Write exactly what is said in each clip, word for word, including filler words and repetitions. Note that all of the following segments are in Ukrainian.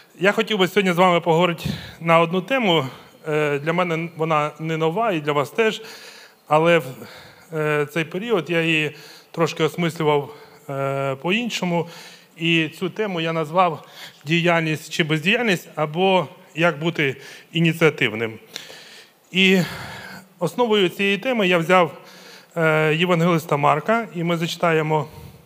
Я хотів би сьогодні з вами поговорити на одну тему. Для мене вона не нова і для вас теж, але в цей період я її трошки осмислював по-іншому. І цю тему я назвав «Діяльність чи бездіяльність» або «Як бути ініціативним». І основою цієї теми я взяв Євангелиста Марка, і ми зачитаємо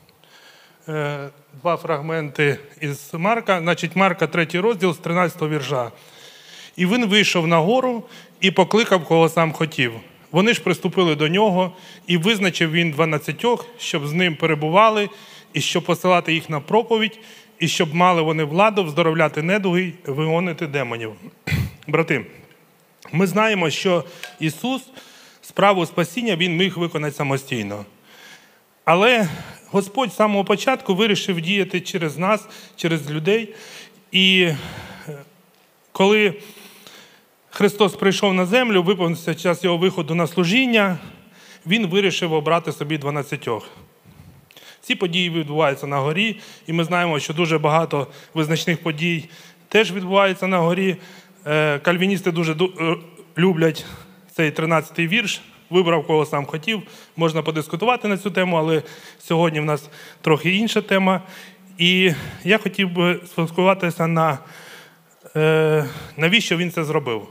два фрагменти із Марка. Значить, Марка, третій розділ, з тринадцятого вірша. «І він вийшов на гору і покликав, кого сам хотів. Вони ж приступили до нього, і визначив він дванадцятьох, щоб з ним перебували, і щоб посилати їх на проповідь, і щоб мали вони владу вздоровляти недуги, вигонити демонів». Брати, ми знаємо, що Ісус справу спасіння Він міг виконати самостійно. Але Господь з самого початку вирішив діяти через нас, через людей. І коли Христос прийшов на землю, виповнився час Його виходу на служіння, Він вирішив обрати собі дванадцятьох. Ці події відбуваються на горі, і ми знаємо, що дуже багато визначних подій теж відбуваються на горі. Кальвіністи дуже люблять цей тринадцятий вірш. Вибрав, кого сам хотів. Можна подискутувати на цю тему, але сьогодні в нас трохи інша тема. І я хотів би сфокусуватися на, е, навіщо він це зробив.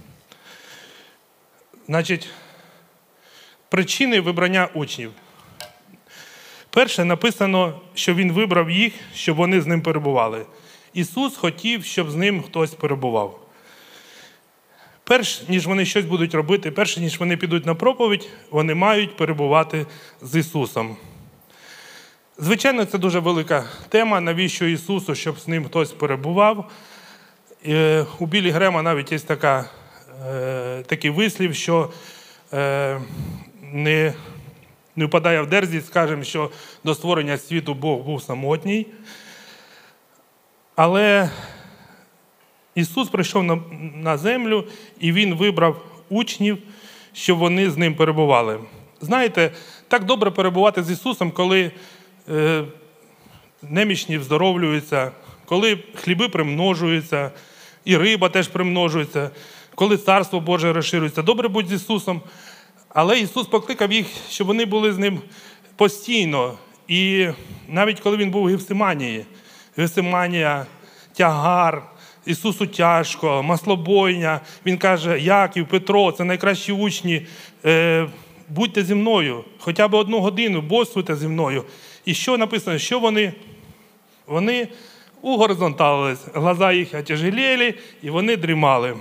Значить, причини вибрання учнів. Перше, написано, що він вибрав їх, щоб вони з ним перебували. Ісус хотів, щоб з ним хтось перебував. Перш ніж вони щось будуть робити, перш ніж вони підуть на проповідь, вони мають перебувати з Ісусом. Звичайно, це дуже велика тема, навіщо Ісусу, щоб з ним хтось перебував. У Біллі Грема навіть є така, такий вислів, що не, не впадає в дерзість, скажемо, що до створення світу Бог був самотній. Але Ісус прийшов на, на землю, і Він вибрав учнів, щоб вони з ним перебували. Знаєте, так добре перебувати з Ісусом, коли е, немічні вздоровлюються, коли хліби примножуються, і риба теж примножується, коли Царство Боже розширюється. Добре бути з Ісусом. Але Ісус покликав їх, щоб вони були з Ним постійно. І навіть коли Він був у Гефсиманії, Гефсиманія, тягар, Ісусу тяжко, маслобойня. Він каже: Яків, Петро, це найкращі учні, е, будьте зі мною, хоча б одну годину, бодрствуйте зі мною. І що написано? Що вони? Вони угоризонталились, глаза їх отяжелели, і вони дрімали.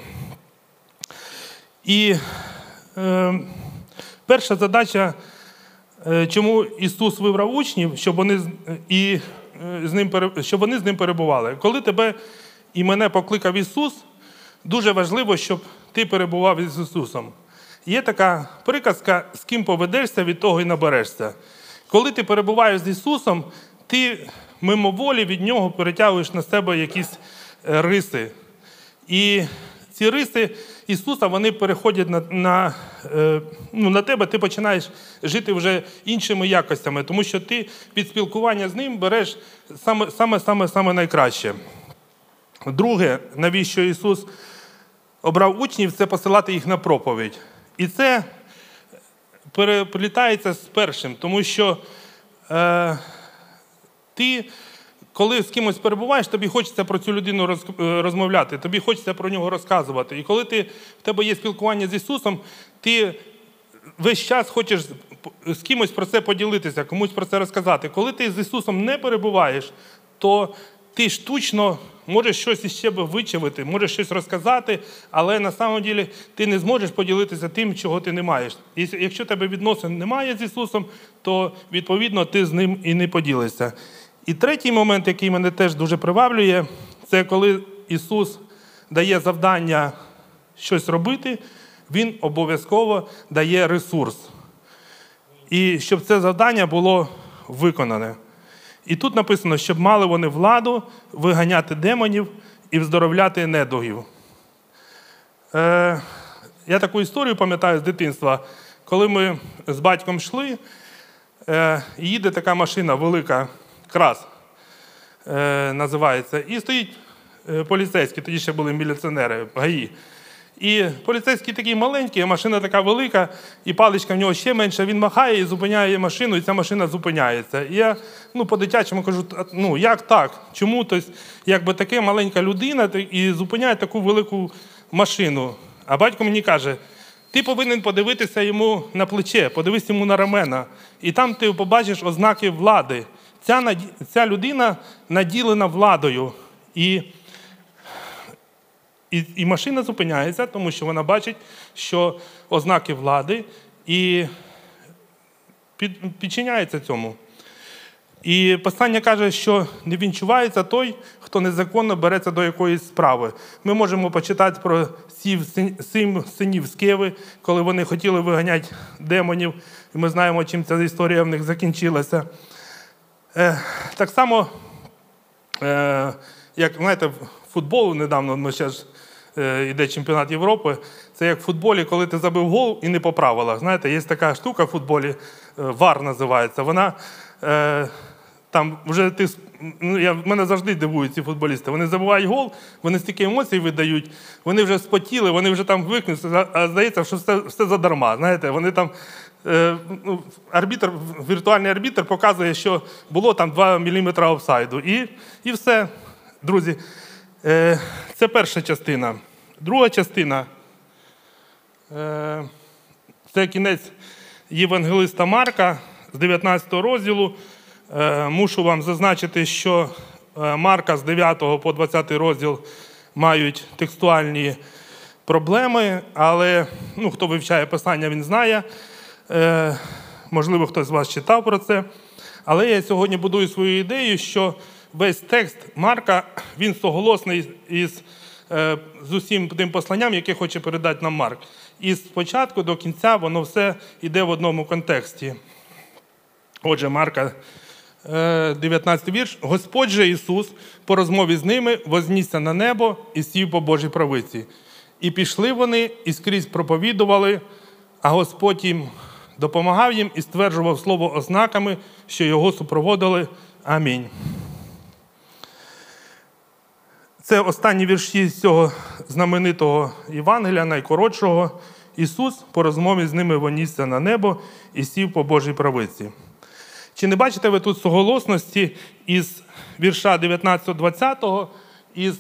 І е, перша задача, е, чому Ісус вибрав учнів, щоб вони, і, е, з ним, щоб вони з ним перебували. Коли тебе і мене покликав Ісус, дуже важливо, щоб ти перебував із Ісусом. Є така приказка: з ким поведешся, від того і наберешся. Коли ти перебуваєш з Ісусом, ти мимоволі від Нього перетягуєш на себе якісь риси. І ці риси Ісуса, вони переходять на, на, ну, на тебе, ти починаєш жити вже іншими якостями, тому що ти під спілкування з Ним береш саме, саме, саме, саме найкраще. Друге, навіщо Ісус обрав учнів, це посилати їх на проповідь. І це переплітається з першим, тому що е, ти, коли з кимось перебуваєш, тобі хочеться про цю людину роз, розмовляти, тобі хочеться про нього розказувати. І коли ти, в тебе є спілкування з Ісусом, ти весь час хочеш з кимось про це поділитися, комусь про це розказати. Коли ти з Ісусом не перебуваєш, то ти штучно можеш щось із себе вичавити, можеш щось розказати, але на самом ділі ти не зможеш поділитися тим, чого ти не маєш. І якщо тебе відносин немає з Ісусом, то, відповідно, ти з Ним і не поділишся. І третій момент, який мене теж дуже приваблює, це коли Ісус дає завдання щось робити, Він обов'язково дає ресурс. І щоб це завдання було виконане. І тут написано, щоб мали вони владу виганяти демонів і вздоровляти недугів. Е, я таку історію пам'ятаю з дитинства. Коли ми з батьком йшли, е, їде така машина велика, крас е, називається, і стоїть поліцейські, тоді ще були міліціонери, ГАІ. І поліцейський такий маленький, а машина така велика, і паличка в нього ще менша, він махає і зупиняє машину, і ця машина зупиняється. І я ну, по-дитячому кажу, ну як так? Чому? Тобто, якби така маленька людина і зупиняє таку велику машину. А батько мені каже, ти повинен подивитися йому на плече, подивись йому на рамена, і там ти побачиш ознаки влади. Ця, ця людина наділена владою. І І, і машина зупиняється, тому що вона бачить, що ознаки влади і під, підчиняється цьому. І Писання каже, що не вінчувається той, хто незаконно береться до якоїсь справи. Ми можемо почитати про сім синів Скеви, коли вони хотіли виганяти демонів. І ми знаємо, чим ця історія в них закінчилася. Е, так само, е, як, знаєте, футбол недавно, ми ще ж йде чемпіонат Європи, це як в футболі, коли ти забив гол і не по правилах. Знаєте, є така штука в футболі, вар називається, вона е, там вже ти, ну, я, мене завжди дивують ці футболісти, вони забивають гол, вони стільки емоцій видають, вони вже спотіли, вони вже там викнуться, а здається, що все, все задарма, знаєте, вони там, е, ну, арбітр, віртуальний арбітр показує, що було там два міліметри офсайду, і, і все, друзі. Це перша частина. Друга частина – це кінець Євангелиста Марка з дев'ятнадцятого розділу. Мушу вам зазначити, що Марка з дев'ятого по двадцятий розділ мають текстуальні проблеми, але ну, хто вивчає Писання, він знає. Можливо, хтось з вас читав про це. Але я сьогодні будую свою ідею, що весь текст Марка, він соголосний із, е, з усім тим посланням, яке хоче передати нам Марк. І спочатку до кінця воно все йде в одному контексті. Отже, Марка, е, дев'ятнадцятий вірш. «Господь же Ісус по розмові з ними вознісся на небо і сів по Божій правиці. І пішли вони, і скрізь проповідували, а Господь їм допомагав їм і стверджував слово ознаками, що його супроводили. Амінь». Це останні вірші з цього знаменитого Євангелія, найкоротшого. Ісус по розмові з ними вонісся на небо і сів по Божій правиці. Чи не бачите ви тут суголосності із вірша дев'ятнадцятого-двадцятого із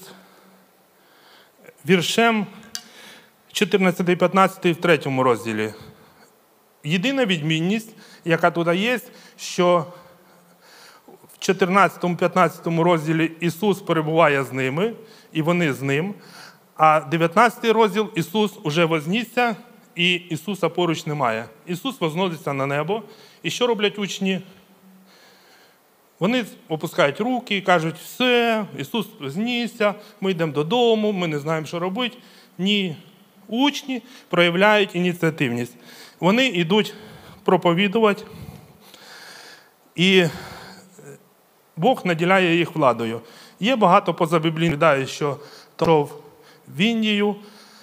віршем чотирнадцятий-п'ятнадцятий в третьому розділі? Єдина відмінність, яка тут є, що в чотирнадцятому-п'ятнадцятому розділі Ісус перебуває з ними, і вони з ним, а дев'ятнадцятий розділ Ісус уже вознісся, і Ісуса поруч немає. Ісус возноситься на небо, і що роблять учні? Вони опускають руки і кажуть, все, Ісус знісся, ми йдемо додому, ми не знаємо, що робити. Ні, учні проявляють ініціативність. Вони йдуть проповідувати, і Бог наділяє їх владою. Є багато позабіблійних відповідей, що пішов в Індію,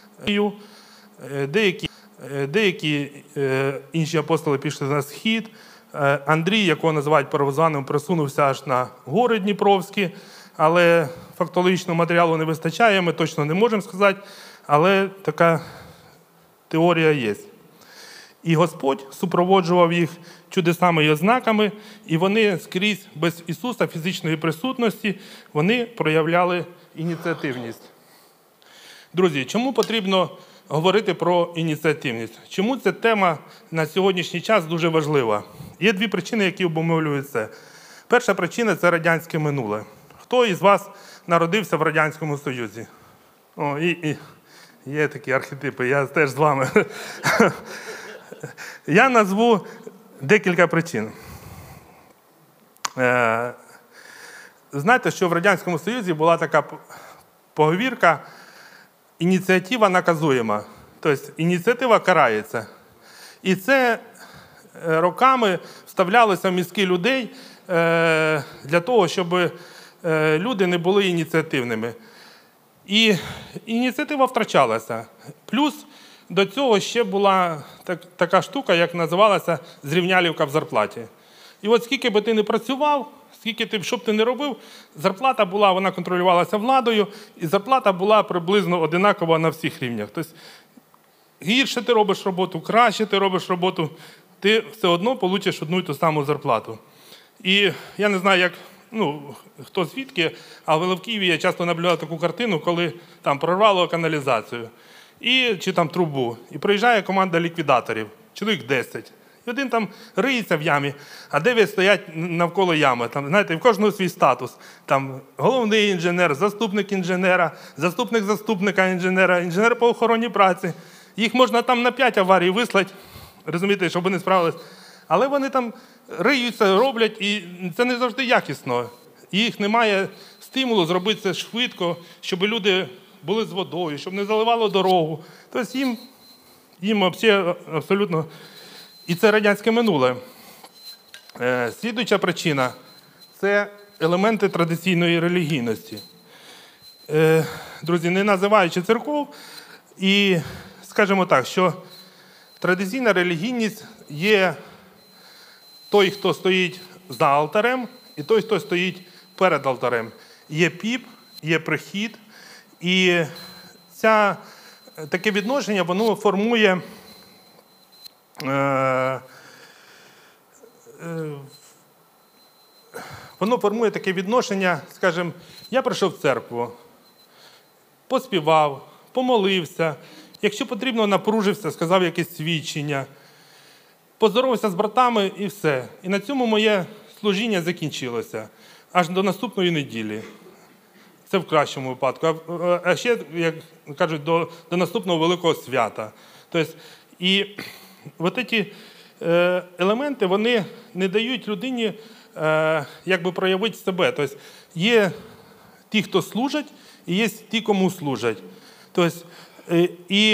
деякі, деякі інші апостоли пішли на схід. Андрій, якого називають первозваним, присунувся аж на гори Дніпровські, але фактологічного матеріалу не вистачає, ми точно не можемо сказати, але така теорія є. І Господь супроводжував їх чудесами і ознаками, і вони скрізь без Ісуса, фізичної присутності, вони проявляли ініціативність. Друзі, чому потрібно говорити про ініціативність? Чому ця тема на сьогоднішній час дуже важлива? Є дві причини, які обумовлюють це. Перша причина – це радянське минуле. Хто із вас народився в Радянському Союзі? О, і, і є такі архетипи, я теж з вами. Я назву декілька причин. Знаєте, що в Радянському Союзі була така поговірка «ініціатива наказуєма». Тобто ініціатива карається. І це роками вставлялося в мізки людей для того, щоб люди не були ініціативними. І ініціатива втрачалася. Плюс до цього ще була так, така штука, як називалася зрівнялівка в зарплаті. І от скільки би ти не працював, скільки ти, що б ти не робив, зарплата була, вона контролювалася владою, і зарплата була приблизно одинакова на всіх рівнях. Тобто гірше ти робиш роботу, краще ти робиш роботу, ти все одно получиш одну і ту саму зарплату. І я не знаю, як, ну, хто звідки, але в Києві я часто наблюдав таку картину, коли там прорвало каналізацію і, чи там трубу, і приїжджає команда ліквідаторів, чоловік десять. І один там риється в ямі, а дев'ять стоять навколо ями. Там, знаєте, в кожного свій статус. Там головний інженер, заступник інженера, заступник заступника інженера, інженер по охороні праці. Їх можна там на п'ять аварій вислати, розумієте, щоб вони справились. Але вони там риються, роблять, і це не завжди якісно. Їх немає стимулу зробити це швидко, щоб люди були з водою, щоб не заливало дорогу. Тобто їм, їм взагалі абсолютно... І це радянське минуле. Е, слідуюча причина – це елементи традиційної релігійності. Е, друзі, не називаючи церков, і скажімо так, що традиційна релігійність є той, хто стоїть за алтарем, і той, хто стоїть перед алтарем. Є піп, є прихід, і ця, таке відношення, воно формує Воно формує таке відношення, скажімо, я прийшов в церкву, поспівав, помолився, якщо потрібно, напружився, сказав якесь свідчення, поздоровався з братами і все. І на цьому моє служіння закінчилося, аж до наступної неділі. Це в кращому випадку. А ще, як кажуть, до, до наступного великого свята. Тобто, і от ці елементи, вони не дають людині якби проявити себе. Тобто є ті, хто служать, і є ті, кому служать. Тобто, і,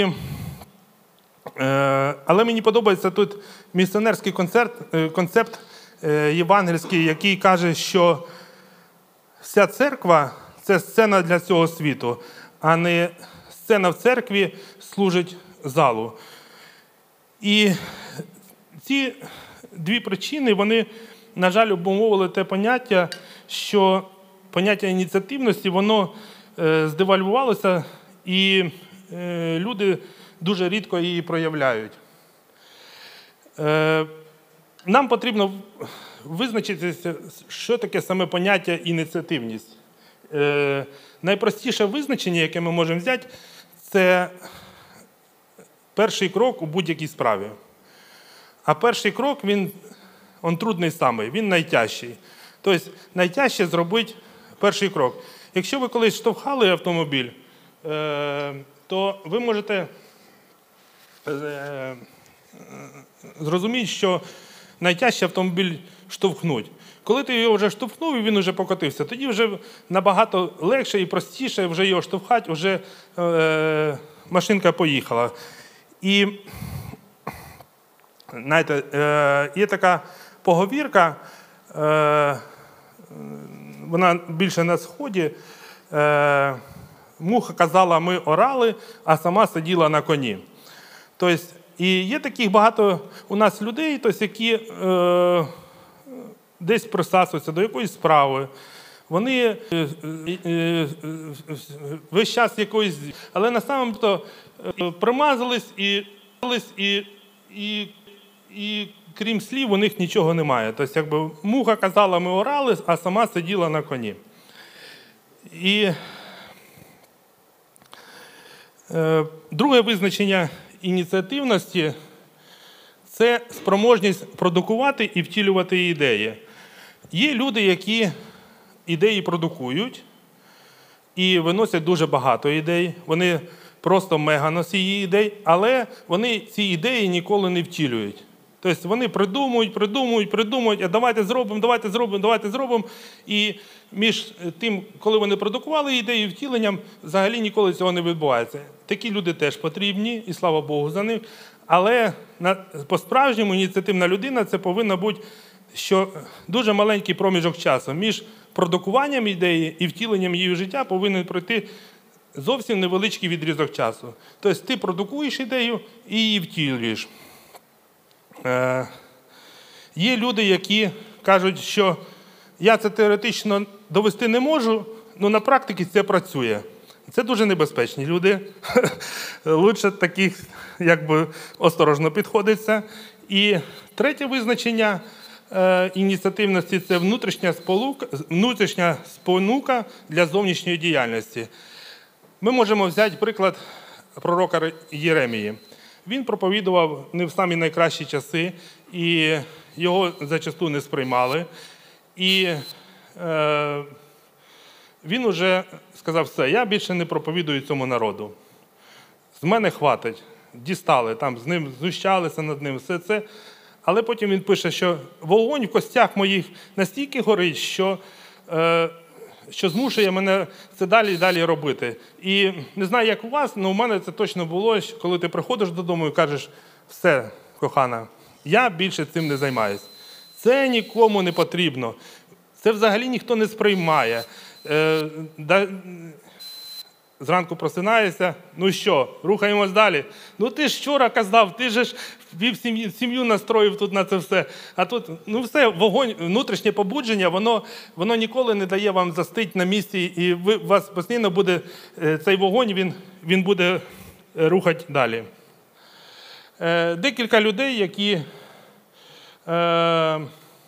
але мені подобається тут місіонерський концепт, концепт євангельський, який каже, що вся церква – це сцена для цього світу, а не сцена в церкві служить залу. І ці дві причини, вони, на жаль, обумовили те поняття, що поняття ініціативності, воно е, здевальвувалося, і е, люди дуже рідко її проявляють. Е, нам потрібно визначитися, що таке саме поняття ініціативність. Е, найпростіше визначення, яке ми можемо взяти, це перший крок у будь-якій справі. А перший крок, він, він трудний самий, він найтяжчий. Тобто найтяжче зробити перший крок. Якщо ви колись штовхали автомобіль, то ви можете зрозуміти, що найтяжче автомобіль штовхнути. Коли ти його вже штовхнув і він вже покотився, тоді вже набагато легше і простіше вже його штовхати, вже машинка поїхала. І, знаєте, є така поговірка, вона більше на Сході. Муха казала, ми орали, а сама сиділа на коні. Тобто, і є таких багато у нас людей, тобто, які е, десь присасуються до якоїсь справи. Вони е, е, весь час якоїсь... Але насамперед примазались і, і, і, і крім слів у них нічого немає. Тобто, якби муха казала, ми орали, а сама сиділа на коні. І е, друге визначення ініціативності – це спроможність продукувати і втілювати ідеї. Є люди, які ідеї продукують і виносять дуже багато ідей. Вони просто меганосії ідей, але вони ці ідеї ніколи не втілюють. Тобто вони придумують, придумують, придумують, а давайте зробимо, давайте зробимо, давайте зробимо. І між тим, коли вони продукували ідеї і втіленням, взагалі ніколи цього не відбувається. Такі люди теж потрібні, і слава Богу за них. Але по-справжньому ініціативна людина – це повинна бути, що дуже маленький проміжок часу. Між продукуванням ідеї і втіленням її в життя повинен пройти зовсім невеличкий відрізок часу. Тобто ти продукуєш ідею і її втілюєш. Е, є люди, які кажуть, що я це теоретично довести не можу, але на практиці це працює. Це дуже небезпечні люди. Лучше таких якби осторожно підходиться. І третє визначення е, ініціативності – це внутрішня, сполука, внутрішня спонука для зовнішньої діяльності. Ми можемо взяти приклад пророка Єремії. Він проповідував не в самі найкращі часи, і його зачасту не сприймали. І е, він уже сказав: все, я більше не проповідую цьому народу. З мене хватить. Дістали, там з ним знущалися над ним, все це. Але потім він пише, що вогонь в костях моїх настільки горить, що, е, що змушує мене це далі і далі робити. І не знаю, як у вас, але у мене це точно було, що коли ти приходиш додому і кажеш: все, кохана, я більше цим не займаюся. Це нікому не потрібно. Це взагалі ніхто не сприймає. Е, да, Зранку просинаєшся, ну що, рухаємось далі. Ну ти ж вчора казав, ти ж вів сім'ю, сім'ю настроїв тут на це все. А тут, ну все, вогонь, внутрішнє побудження, воно, воно ніколи не дає вам застити на місці, і ви, у вас постійно буде, цей вогонь, він, він буде рухати далі. Е, декілька людей, які е, е,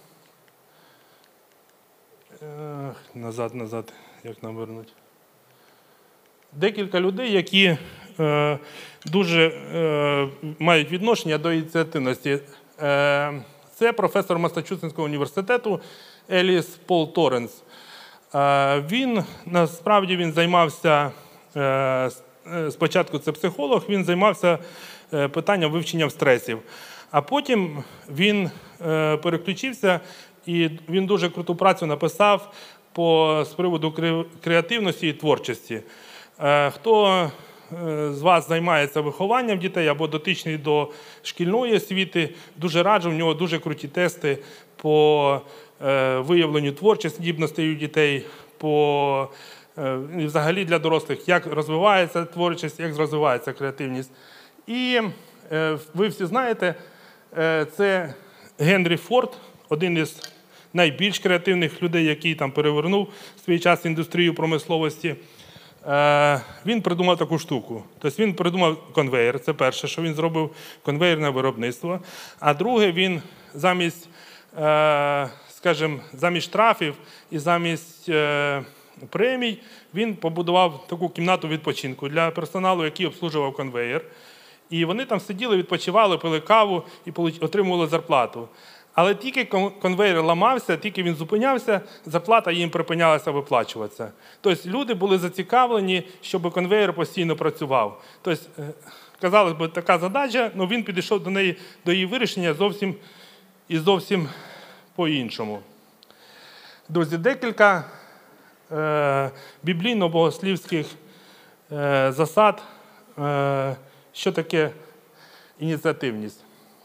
назад, назад, як нам вернуть. Декілька людей, які е, дуже е, мають відношення до ініціативності. Е, це професор Массачусетського університету Еліс Пол Торренс. Е, він, насправді, він займався, е, спочатку це психолог, він займався е, питанням вивчення стресів. А потім він е, переключився, і він дуже круту працю написав по, з приводу креативності і творчості. Хто з вас займається вихованням дітей або дотичний до шкільної освіти, дуже раджу, в нього дуже круті тести по виявленню творчих здібностей у дітей, по, взагалі для дорослих, як розвивається творчість, як розвивається креативність. І ви всі знаєте, це Генрі Форд, один із найбільш креативних людей, який там перевернув в свій час індустрію промисловості. Він придумав таку штуку. Тобто він придумав конвейер, це перше, що він зробив, конвейерне виробництво. А друге, він замість, скажімо, замість штрафів і замість премій, він побудував таку кімнату відпочинку для персоналу, який обслужував конвейер. І вони там сиділи, відпочивали, пили каву і отримували зарплату. Але тільки конвейер ламався, тільки він зупинявся, зарплата їм припинялася виплачуватися. Тобто люди були зацікавлені, щоб конвейер постійно працював. Тобто, казалось би, така задача, але він підійшов до неї, до її вирішення зовсім і зовсім по-іншому. Друзі, декілька е, біблійно-богослівських е, засад, е, що таке ініціативність.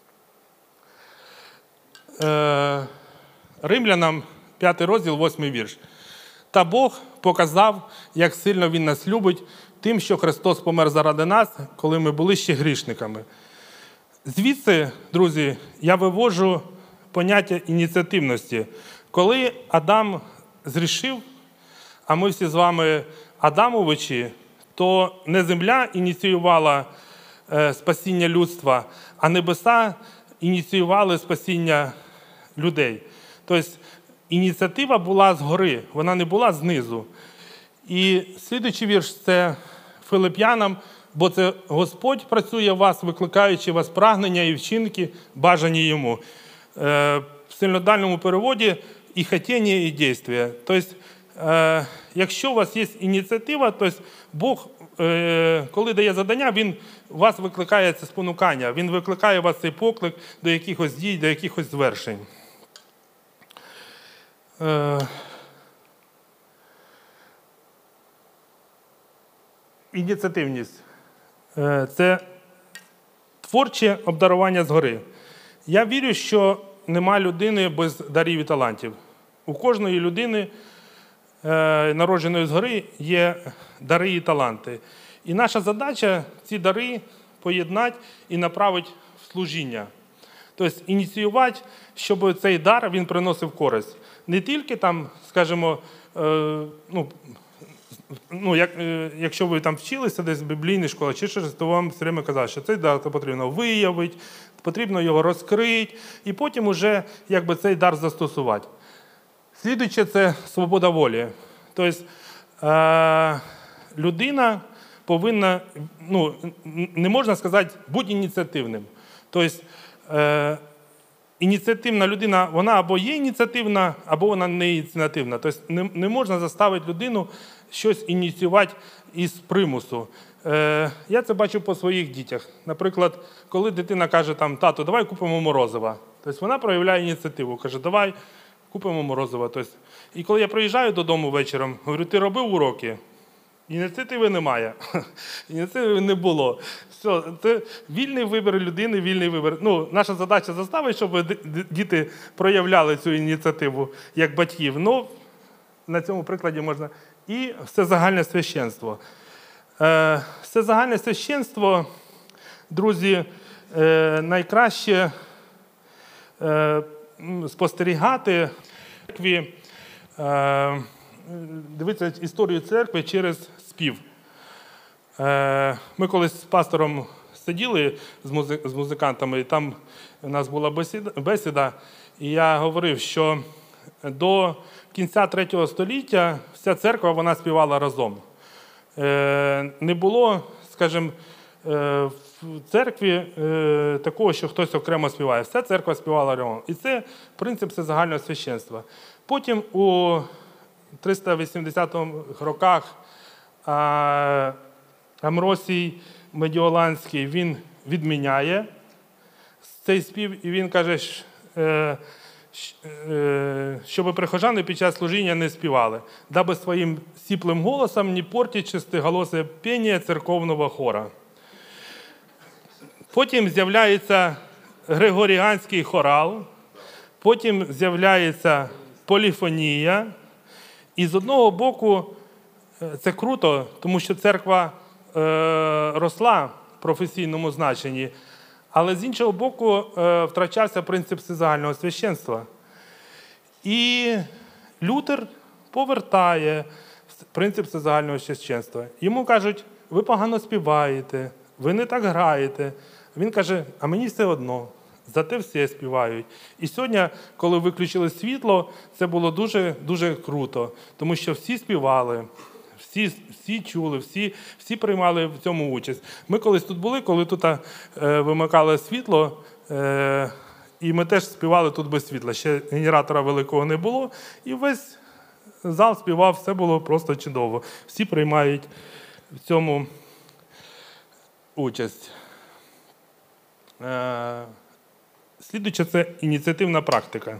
Римлянам, п'ятий розділ, восьмий вірш. «Та Бог показав, як сильно Він нас любить, тим, що Христос помер заради нас, коли ми були ще грішниками». Звідси, друзі, я вивожу поняття ініціативності. Коли Адам згрішив, а ми всі з вами Адамовичі, то не земля ініціювала спасіння людства, а небеса ініціювали спасіння людей. Тобто ініціатива була згори, вона не була знизу. І слідуючий вірш – це Филип'янам, бо це Господь працює в вас, викликаючи вас прагнення і вчинки, бажані йому. В сильнодальному переводі і хотіння, і дійство. Тобто, якщо у вас є ініціатива, то Бог, коли дає завдання, Він вас викликає це спонукання, Він викликає вас цей поклик до якихось дій, до якихось звершень. Ініціативність – це творче обдарування згори. Я вірю, що нема людини без дарів і талантів. У кожної людини, народженої згори, є дари і таланти. І наша задача – ці дари поєднати і направити в служіння. Тобто ініціювати, щоб цей дар він приносив користь. не тільки там, скажімо, е, ну, ну, як, е, якщо ви там вчилися десь в біблійній школі чи щось, то вам все время казали, що цей дар потрібно виявити, потрібно його розкрити, і потім уже якби, цей дар застосувати. Слідуюче – це свобода волі. Тобто е, людина повинна, ну, не можна сказати, бути ініціативним. Тобто е, ініціативна людина, вона або є ініціативна, або вона не ініціативна. Тобто не, не можна заставити людину щось ініціювати із примусу. Е, я це бачу по своїх дітях. Наприклад, коли дитина каже, там, тату, давай купимо морозива. Тобто вона проявляє ініціативу, каже, давай купимо морозива. Тобто, і коли я приїжджаю додому вечором, говорю, ти робив уроки? Ініціативи немає. Ініціативи не було. Все, це вільний вибір людини, вільний вибір. Ну, наша задача заставити, щоб діти проявляли цю ініціативу як батьків. Ну, на цьому прикладі можна. І всезагальне священство. Е, всезагальне священство, друзі, е, найкраще е, спостерігати в церкві, е, дивитися історію церкви через спів. Е, ми колись з пастором сиділи з, музи, з музикантами, і там у нас була бесіда, бесіда, і я говорив, що до кінця третього століття вся церква вона співала разом. Е, не було, скажімо, е, в церкві е, такого, що хтось окремо співає. Вся церква співала разом. І це принцип всезагального священства. Потім у триста вісімдесятих роках а, Амвросій Медіоланський, він відміняє цей спів, і він каже, щоб прихожани під час служіння не співали, даби своїм сіплим голосом не портить чистоголосе піння церковного хора. Потім з'являється григоріанський хорал, потім з'являється поліфонія. І з одного боку це круто, тому що церква е, росла в професійному значенні, але з іншого боку е, втрачався принцип всезагального священства. І Лютер повертає принцип всезагального священства. Йому кажуть, ви погано співаєте, ви не так граєте. Він каже, а мені все одно. Зате всі співають. І сьогодні, коли виключили світло, це було дуже-дуже круто, тому що всі співали, всі, всі чули, всі, всі приймали в цьому участь. Ми колись тут були, коли тут е, вимикали світло, е, і ми теж співали тут без світла. Ще генератора великого не було, і весь зал співав, все було просто чудово. Всі приймають в цьому участь. Е, Слідуюче – це ініціативна практика.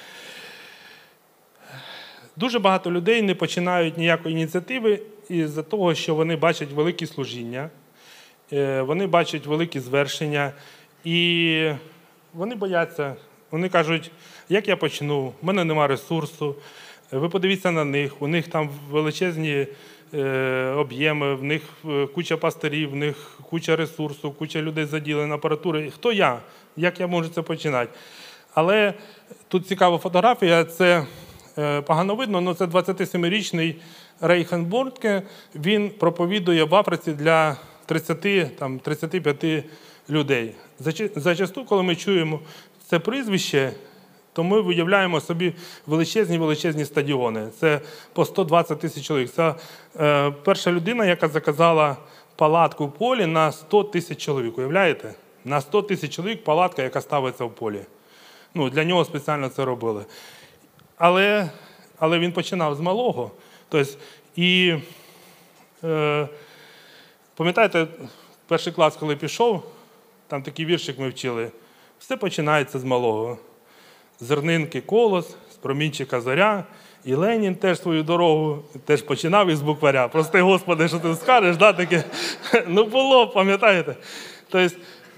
Дуже багато людей не починають ніякої ініціативи із-за того, що вони бачать великі служіння, вони бачать великі звершення, і вони бояться. Вони кажуть, як я почну, в мене немає ресурсу, ви подивіться на них, у них там величезні об'єми, в них куча пастирів, в них куча ресурсу, куча людей заділено, апаратури. Хто я? Як я можу це починати? Але тут цікава фотографія, це погано видно, але це двадцятисемирічний Рейхенбургке, він проповідує в Африці для тридцяти, там, тридцяти п'яти людей. Зачасту, коли ми чуємо це прізвище, то ми уявляємо собі величезні-величезні стадіони. Це по сто двадцять тисяч чоловік. Це е, перша людина, яка заказала палатку в полі на сто тисяч чоловік. Уявляєте? На сто тисяч чоловік палатка, яка ставиться в полі. Ну, для нього спеціально це робили. Але, але він починав з малого. Тобто, і, е, пам'ятаєте, перший клас, коли пішов, там такий віршик ми вчили. Все починається з малого. Зернинки колос, з промінчика зоря, і Ленін теж свою дорогу теж починав із букваря. Прости, Господи, що ти скажеш, да, таке? Ну було, пам'ятаєте? Тобто,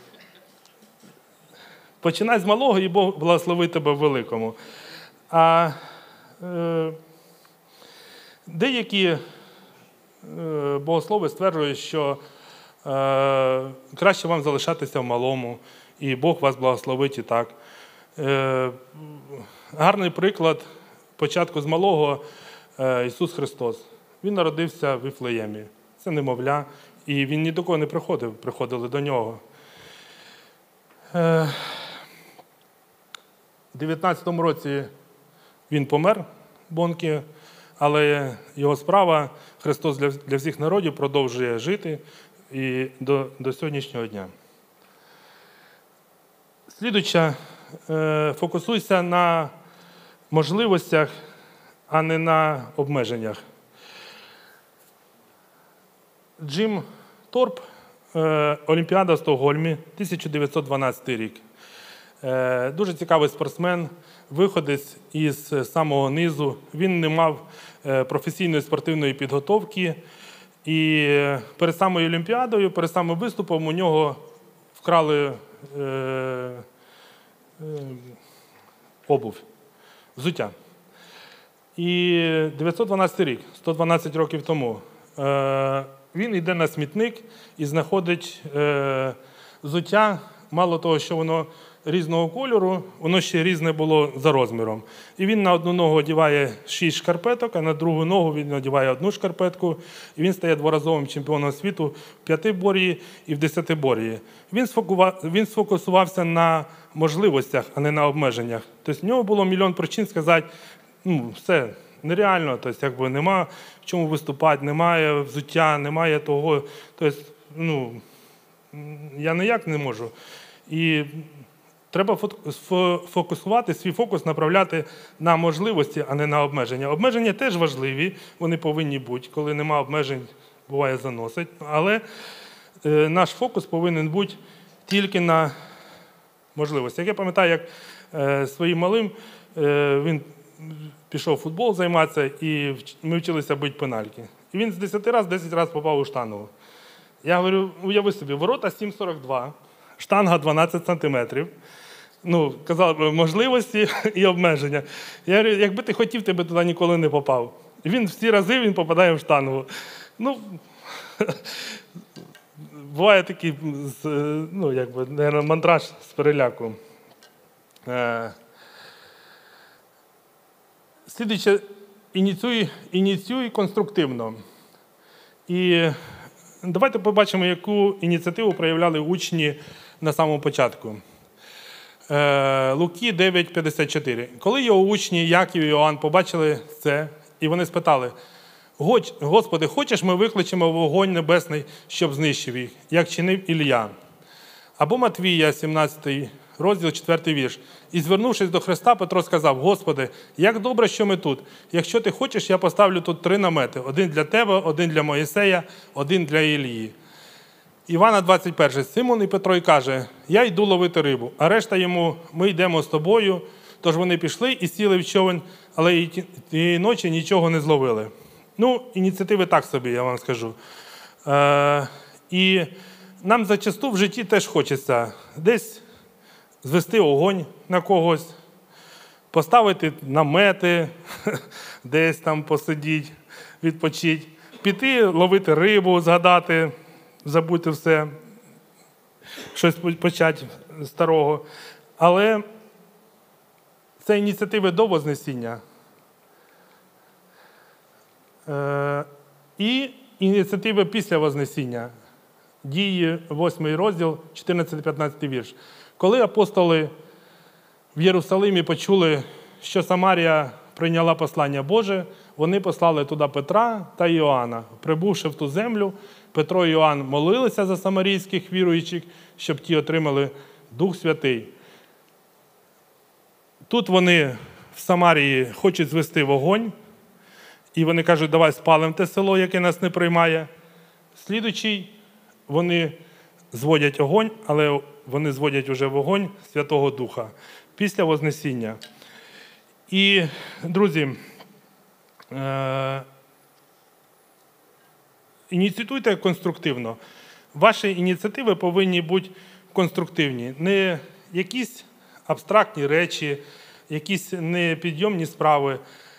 починай з малого, і Бог благословить тебе в великому. А е, деякі е, богослови стверджують, що е, краще вам залишатися в малому, і Бог вас благословить і так. Е, гарний приклад спочатку з малого Ісус Христос. Він народився в Вифлеємі. Це немовля. І він ні до кого не приходив, приходили до нього. В дев'ятнадцятому році він помер, Бонке, але його справа, Христос для, для всіх народів, продовжує жити і до, до сьогоднішнього дня. Слідуюча, фокусуйся на можливостях, а не на обмеженнях. Джим Торп, Олімпіада в Стокгольмі, тисяча дев'ятсот дванадцятий рік. Дуже цікавий спортсмен, виходець із самого низу. Він не мав професійної спортивної підготовки. І перед самою Олімпіадою, перед самим виступом у нього вкрали е, е, обув, взуття. І дев'ятсот дванадцятий рік, сто дванадцять років тому, е, він йде на смітник і знаходить е, взуття, мало того, що воно різного кольору, воно ще різне було за розміром. І він на одну ногу одягає шість шкарпеток, а на другу ногу він одягає одну шкарпетку. І він стає дворазовим чемпіоном світу в п'ятибор'ї і в десятибор'ї. Він, він сфокусувався на можливостях, а не на обмеженнях. Тобто в нього було мільйон причин сказати, ну, все, нереально, тобто, якби, нема в чому виступати, немає взуття, немає того. Тобто, ну, я ніяк не можу. І треба фокусувати, свій фокус направляти на можливості, а не на обмеження. Обмеження теж важливі, вони повинні бути. Коли нема обмежень, буває заносить. Але е, наш фокус повинен бути тільки на можливості. Як я пам'ятаю, як е, своїм малим е, він пішов в футбол займатися, і ми вчилися бити пенальки. І він з десяти разів десять разів попав у штангу. Я говорю, уяви собі, ворота сім сорок два, штанга дванадцять сантиметрів. Ну, казали, можливості і обмеження. Я говорю, якби ти хотів, ти би туди ніколи не попав. І він всі рази він попадає в штангу. Ну, буває такий, ну, якби, наверное, мандраж з переляку. Слідуюче, ініціюй, ініціюй конструктивно. І давайте побачимо, яку ініціативу проявляли учні на самому початку. Луки дев'ять п'ятдесят чотири. Коли його учні Яків і Іоанн побачили це, і вони спитали, Господи, хочеш, ми викличемо вогонь небесний, щоб знищив їх, як чинив Ілля? Або Матвія, сімнадцятий розділ, четвертий вірш. І звернувшись до Христа, Петро сказав, Господи, як добре, що ми тут. Якщо ти хочеш, я поставлю тут три намети. Один для тебе, один для Моїсея, один для Ілії. Івана двадцять перший. Симон і Петро й каже, я йду ловити рибу, а решта йому, ми йдемо з тобою. Тож вони пішли і сіли в човен, але тієї ночі нічого не зловили. Ну, ініціативи так собі, я вам скажу. Е, і нам зачасту в житті теж хочеться десь звести огонь на когось, поставити намети, десь там посидіти, відпочити, піти ловити рибу, згадати, забути все, щось почати старого. Але це ініціативи до Вознесіння. Е, і ініціативи після Вознесіння. Дії, восьмий розділ, чотирнадцятий-п'ятнадцятий вірш. Коли апостоли в Єрусалимі почули, що Самарія прийняла послання Боже, вони послали туди Петра та Іоанна. Прибувши в ту землю, Петро і Іоанн молилися за самарійських віруючих, щоб ті отримали Дух Святий. Тут вони в Самарії хочуть звести вогонь, і вони кажуть, давай спалимо те село, яке нас не приймає. Слідуючий, вони зводять огонь, але вони зводять уже вогонь Святого Духа після Вознесіння. І, друзі, е- ініціюйте конструктивно. Ваші ініціативи повинні бути конструктивні. Не якісь абстрактні речі, якісь непідйомні справи.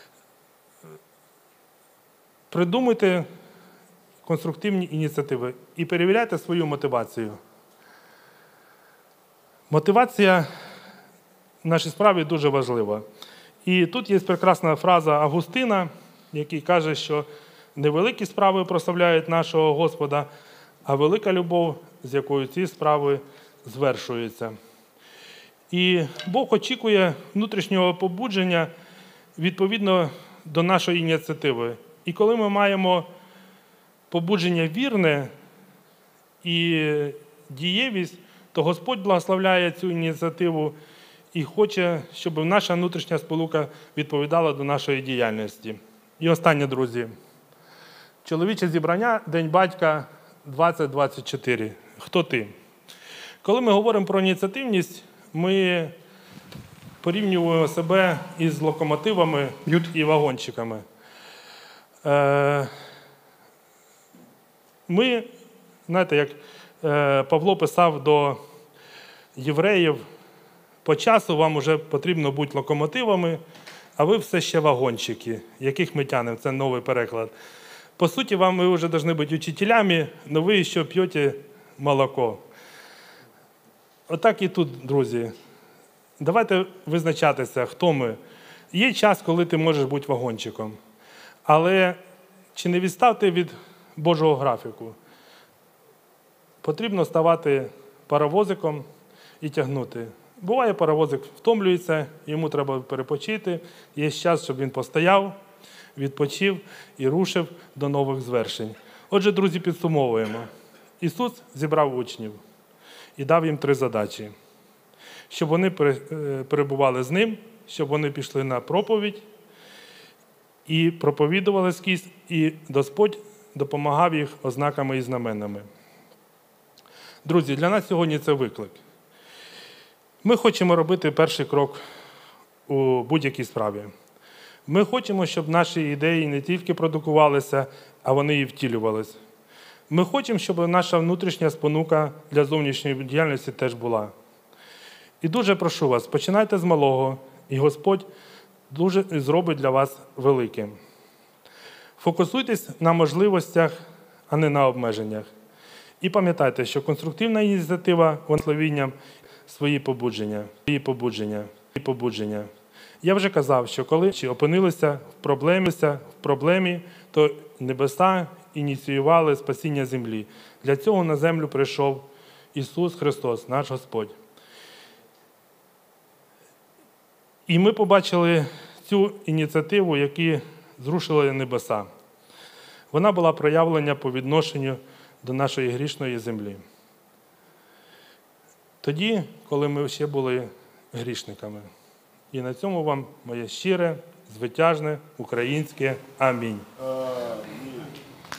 Придумуйте конструктивні ініціативи і перевіряйте свою мотивацію. Мотивація в нашій справі дуже важлива. І тут є прекрасна фраза Августина, який каже, що невеликі справи прославляють нашого Господа, а велика любов, з якою ці справи звершуються. І Бог очікує внутрішнього побудження відповідно до нашої ініціативи. І коли ми маємо побудження вірне і дієвість, то Господь благословляє цю ініціативу і хоче, щоб наша внутрішня спонука відповідала до нашої діяльності. І останнє, друзі. Чоловіче зібрання, День батька двадцять двадцять чотири. Хто ти? Коли ми говоримо про ініціативність, ми порівнюємо себе із локомотивами і вагончиками. Ми, знаєте, як Павло писав до євреїв, по часу вам вже потрібно бути локомотивами, а ви все ще вагончики, яких ми тянемо. Це новий переклад. По суті, вам ви вже повинні бути учителями, але ви ще п'єте молоко. Отак і тут, друзі. Давайте визначатися, хто ми. Є час, коли ти можеш бути вагончиком. Але чи не відставте від Божого графіку? Потрібно ставати паровозиком і тягнути. Буває, паровозик втомлюється, йому треба перепочити. Є час, щоб він постояв, відпочив і рушив до нових звершень. Отже, друзі, підсумовуємо. Ісус зібрав учнів і дав їм три задачі. Щоб вони перебували з Ним, щоб вони пішли на проповідь і проповідували скрізь, і Господь допомагав їх ознаками і знаменами. Друзі, для нас сьогодні це виклик. Ми хочемо робити перший крок у будь-якій справі. Ми хочемо, щоб наші ідеї не тільки продукувалися, а вони і втілювалися. Ми хочемо, щоб наша внутрішня спонука для зовнішньої діяльності теж була. І дуже прошу вас, починайте з малого, і Господь дуже зробить для вас великим. Фокусуйтесь на можливостях, а не на обмеженнях. І пам'ятайте, що конструктивна ініціатива словінням свої побудження, свої побудження, свої побудження. Я вже казав, що коли опинилися в проблемі, в проблемі, то небеса ініціювали спасіння землі. Для цього на землю прийшов Ісус Христос, наш Господь. І ми побачили цю ініціативу, яку зрушили небеса. Вона була проявлення по відношенню до нашої грішної землі. Тоді, коли ми ще були грішниками. І на цьому вам моє щире, звитяжне, українське амінь. Амінь.